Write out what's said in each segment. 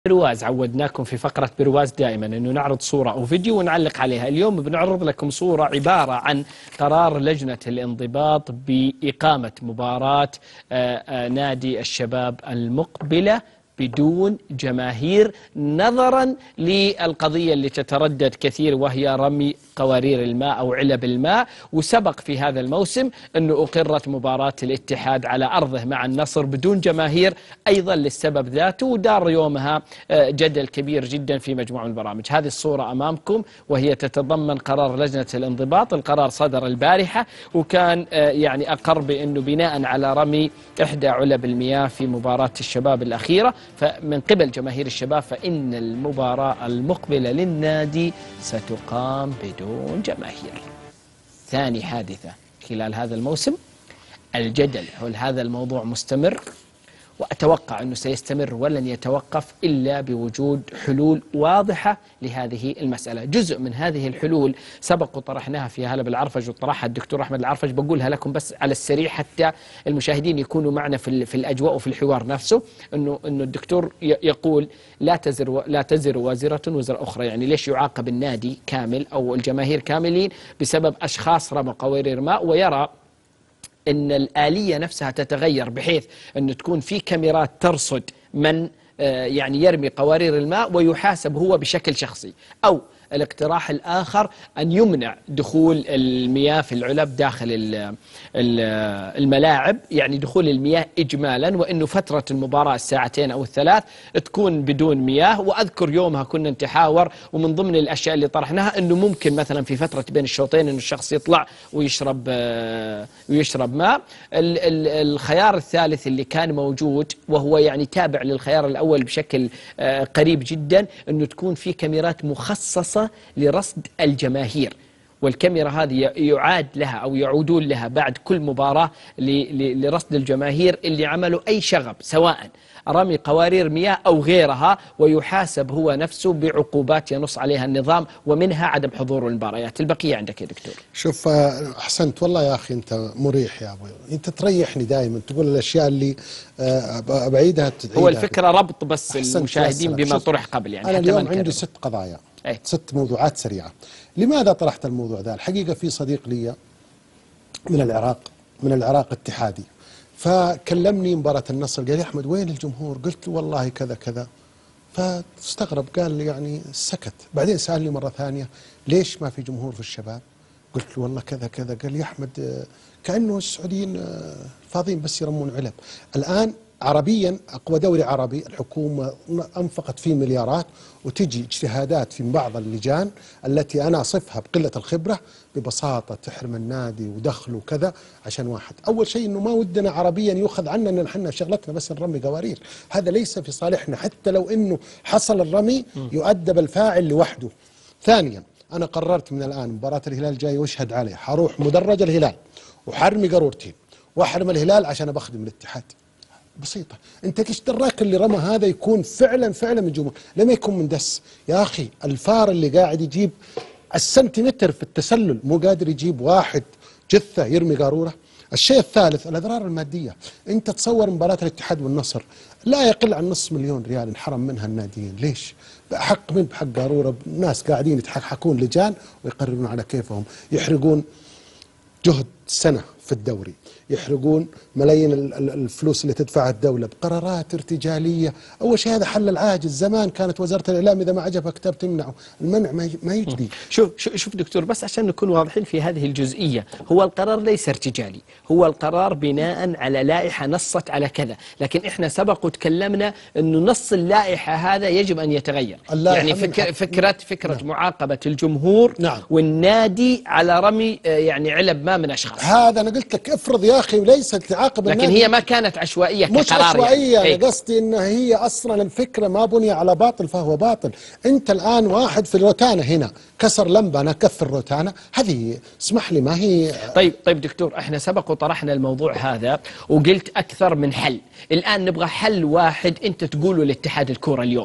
برواز عودناكم في فقرة برواز دائما أنه نعرض صورة أو فيديو ونعلق عليها. اليوم بنعرض لكم صورة عبارة عن قرار لجنة الانضباط بإقامة مباراة نادي الشباب المقبلة بدون جماهير، نظرا للقضية اللي تتردد كثير وهي رمي قوارير الماء أو علب الماء. وسبق في هذا الموسم أنه أقرت مباراة الاتحاد على أرضه مع النصر بدون جماهير أيضا للسبب ذاته، ودار يومها جدل كبير جدا في مجموعة من البرامج. هذه الصورة أمامكم وهي تتضمن قرار لجنة الانضباط. القرار صدر البارحة وكان يعني أقر بأنه بناء على رمي إحدى علب المياه في مباراة الشباب الأخيرة فمن قبل جماهير الشباب، فإن المباراة المقبلة للنادي ستقام بدون جماهير. ثاني حادثة خلال هذا الموسم. الجدل حول هذا الموضوع مستمر، وأتوقع أنه سيستمر ولن يتوقف إلا بوجود حلول واضحة لهذه المسألة. جزء من هذه الحلول سبق وطرحناها في هلا بالعرفج وطرحها الدكتور أحمد العرفج، بقولها لكم بس على السريع حتى المشاهدين يكونوا معنا في الأجواء وفي الحوار نفسه. أنه الدكتور يقول لا تزر وازرة وزر أخرى، يعني ليش يعاقب النادي كامل أو الجماهير كاملين بسبب أشخاص رموا قوارير ماء، ويرى أن الآلية نفسها تتغير بحيث أن تكون في كاميرات ترصد من يعني يرمي قوارير الماء ويحاسب هو بشكل شخصي. أو الاقتراح الآخر أن يمنع دخول المياه في العلب داخل الملاعب، يعني دخول المياه إجمالا، وأنه فترة المباراة الساعتين أو الثلاث تكون بدون مياه. وأذكر يومها كنا نتحاور ومن ضمن الأشياء اللي طرحناها أنه ممكن مثلا في فترة بين الشوطين أنه الشخص يطلع ويشرب ماء. الخيار الثالث اللي كان موجود وهو يعني تابع للخيار الأول بشكل قريب جدا، أنه تكون في كاميرات مخصصة لرصد الجماهير، والكاميرا هذه يعاد لها أو يعودون لها بعد كل مباراة لرصد الجماهير اللي عملوا أي شغب سواء رمي قوارير مياه أو غيرها، ويحاسب هو نفسه بعقوبات ينص عليها النظام ومنها عدم حضور المباريات. البقية عندك يا دكتور. شوف، أحسنت والله يا أخي، أنت مريح يا أبوي، أنت تريحني دائما تقول الأشياء اللي بعيدها تعيدها. هو الفكرة ربط بس المشاهدين بما طرح قبل. يعني أنا اليوم عندي 6 قضايا 6 موضوعات سريعة. لماذا طرحت الموضوع ذا؟ الحقيقة في صديق لي من العراق اتحادي، فكلمني مباراة النصر قال لي أحمد وين الجمهور؟ قلت له والله كذا كذا، فاستغرب قال لي يعني سكت. بعدين سألني مرة ثانية ليش ما في جمهور في الشباب؟ قلت له والله كذا كذا. قال لي أحمد كأنه السعوديين فاضيين بس يرمون علب. الآن عربيا أقوى دوري عربي، الحكومة أنفقت فيه مليارات، وتجي اجتهادات في بعض اللجان التي أنا أصفها بقلة الخبرة ببساطة تحرم النادي ودخله وكذا عشان واحد. أول شيء أنه ما ودنا عربيا يؤخذ عنا أن نحن شغلتنا بس نرمي قوارير، هذا ليس في صالحنا. حتى لو أنه حصل الرمي يؤدب الفاعل لوحده. ثانيا أنا قررت من الآن مباراة الهلال جاي واشهد عليه، حروح مدرج الهلال وحرمي قارورتين واحرم الهلال عشان بخدم الاتحاد. بسيطة. انت ايش دراك اللي رمى هذا يكون فعلا من جمهور؟ لما يكون مندس يا اخي. الفار اللي قاعد يجيب السنتيمتر في التسلل مو قادر يجيب واحد جثة يرمي قارورة. الشيء الثالث الأضرار المادية. انت تصور مباراة الاتحاد والنصر لا يقل عن نصف مليون ريال انحرم منها الناديين. ليش؟ بحق من بحق قارورة. ناس قاعدين يتحكون لجان ويقررون على كيفهم، يحرقون جهد سنة في الدوري، يحرقون ملايين الفلوس اللي تدفعها الدولة بقرارات ارتجالية. أول شيء هذا حل العاجز. زمان كانت وزارة الإعلام إذا ما عجبها كتاب تمنعه، المنع ما يجدي. شوف دكتور، بس عشان نكون واضحين في هذه الجزئية، هو القرار ليس ارتجالي، هو القرار بناء على لائحة نصت على كذا، لكن احنا سبق وتكلمنا أنه نص اللائحة هذا يجب أن يتغير. يعني فكرة معاقبة الجمهور والنادي على رمي يعني علب ما من أشخاص. هذا أنا قلت لك افرض يا أخي ليست تعاقب لكن هي ما كانت عشوائية كقرار. مش عشوائية يعني. أنا قصدي إن هي أصلا الفكرة ما بني على باطل فهو باطل. أنت الآن واحد في الروتانا هنا كسر لمبة أنا كفر الروتانا، هذه اسمح لي ما هي. طيب دكتور، احنا سبق وطرحنا الموضوع هذا وقلت أكثر من حل. الآن نبغى حل واحد أنت تقوله لاتحاد الكرة اليوم.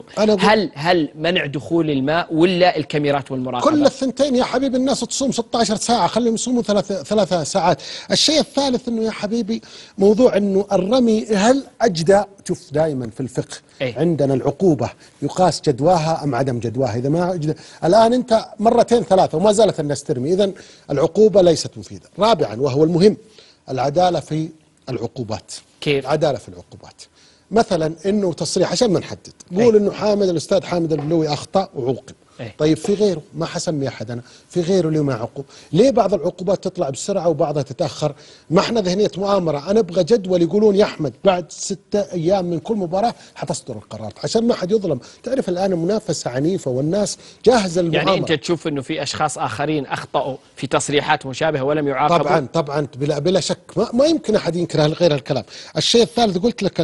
هل منع دخول الماء ولا الكاميرات والمراقبة؟ كل الثنتين يا حبيب الناس تصوم 16 ساعة، خليهم يصوموا 3 ساعات. الشيء الثالث أنه يا حبيبي موضوع أنه الرمي هل أجدى، شوف دائما في الفقه عندنا العقوبة يقاس جدواها أم عدم جدواها. إذا ما أجدى الآن أنت مرتين ثلاثة وما زالت الناس ترمي، إذن العقوبة ليست مفيدة. رابعا وهو المهم، العدالة في العقوبات. كيف؟ العدالة في العقوبات، مثلا انه تصريح عشان ما نحدد، قول انه الاستاذ حامد البلوي اخطا وعوقب. طيب في غيره ما حسمي احد، انا في غيره اللي ما عقوب. ليه بعض العقوبات تطلع بسرعه وبعضها تتاخر؟ ما احنا ذهنيه مؤامره، انا ابغى جدول يقولون يا احمد بعد 6 أيام من كل مباراه حتصدر القرار عشان ما حد يظلم. تعرف الان المنافسه عنيفه والناس جاهزه للمؤامره. يعني انت تشوف انه في اشخاص اخرين اخطاوا في تصريحات مشابهه ولم يعاقبوا؟ طبعا بلا شك، ما يمكن احد ينكر غير الكلام. الشيء الثالث قلت لك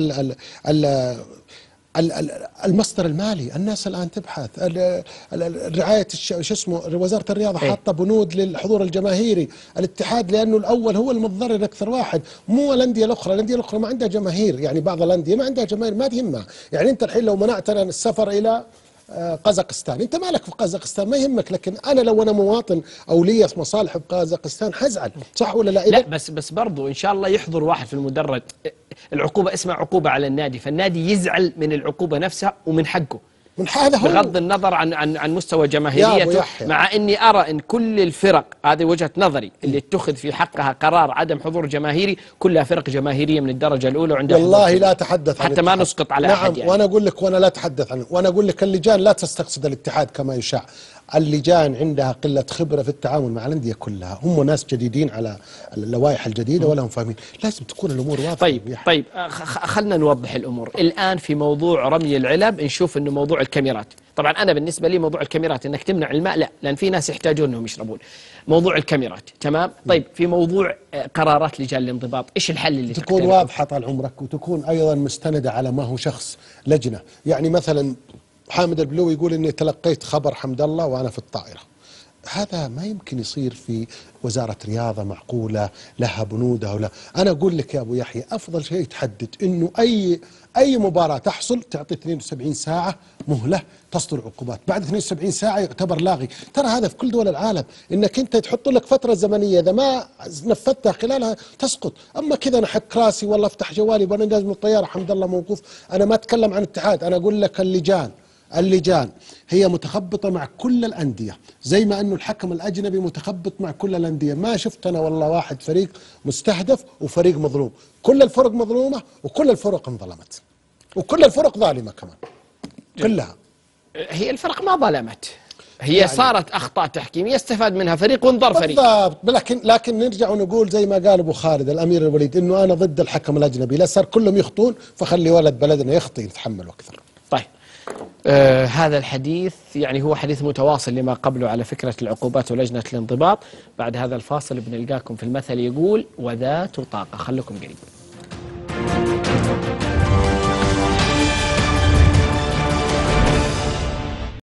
المصدر المالي، الناس الان تبحث الرعايه شو اسمه، وزاره الرياضه حاطه بنود للحضور الجماهيري، الاتحاد لانه الاول هو المتضرر اكثر واحد، مو الانديه الاخرى. الانديه الاخرى ما عندها جماهير، يعني بعض الانديه ما عندها جماهير ما تهمها. يعني انت الحين لو منعتنا السفر الى قازقستان، انت مالك في قازقستان ما يهمك، لكن انا لو انا مواطن او لي مصالح بقازقستان حزعل، صح ولا لا؟ لا بس برضو ان شاء الله يحضر واحد في المدرج. العقوبه اسمها عقوبه على النادي، فالنادي يزعل من العقوبه نفسها ومن حقه، من هذا هو بغض النظر عن مستوى جماهيريته. مع اني ارى ان كل الفرق، هذه وجهه نظري، اللي اتخذ في حقها قرار عدم حضور جماهيري كلها فرق جماهيريه من الدرجه الاولى وعندها والله لا اتحدث عن حتى ما نسقط على احد يعني. وانا اقول لك، وانا لا اتحدث عنه، وانا اقول لك اللجان لا تستقصد الاتحاد كما يشاع. اللجان عندها قله خبره في التعامل مع الانديه كلها، هم ناس جديدين على اللوائح الجديده ولا هم فاهمين، لازم تكون الامور واضحه. طيب خلنا نوضح الامور الان في موضوع رمي العلب. نشوف انه موضوع الكاميرات، طبعا انا بالنسبه لي موضوع الكاميرات انك تمنع الماء لا، لان في ناس يحتاجون انهم يشربون. موضوع الكاميرات تمام. طيب في موضوع قرارات لجان الانضباط، ايش الحل اللي تكون واضحه طال عمرك، وتكون ايضا مستنده على ما هو شخص لجنه. يعني مثلا حامد البلوي يقول اني تلقيت خبر حمد الله وانا في الطائره، هذا ما يمكن يصير في وزارة رياضة معقولة لها بنودها ولا. أنا أقول لك يا أبو يحيى أفضل شيء تحدد إنه أي مباراة تحصل تعطي 72 ساعة مهلة تصدر عقوبات، بعد 72 ساعة يعتبر لاغي. ترى هذا في كل دول العالم، إنك أنت تحط لك فترة زمنية إذا ما نفذتها خلالها تسقط. أما كذا أنا حك راسي والله أفتح جوالي وأنا نازل من الطيارة حمد الله موقوف. أنا ما أتكلم عن اتحاد، أنا أقول لك اللجان هي متخبطة مع كل الأندية، زي ما أنه الحكم الأجنبي متخبط مع كل الأندية. ما شفت أنا والله واحد فريق مستهدف وفريق مظلوم، كل الفرق مظلومة وكل الفرق انظلمت وكل الفرق ظالمة كمان كلها. هي الفرق ما ظلمت، هي يعني صارت أخطاء تحكيمية استفاد منها فريق وانضر فريق بالضبط. لكن نرجع ونقول زي ما قال أبو خالد الأمير الوليد إنه أنا ضد الحكم الأجنبي، لا صار كلهم يخطون فخلي ولد بلدنا يخطي يتحمل أكثر. طيب هذا الحديث يعني هو حديث متواصل لما قبله على فكرة العقوبات ولجنة الانضباط. بعد هذا الفاصل بنلقاكم في المثل يقول وذات طاقة، خلكم قريب.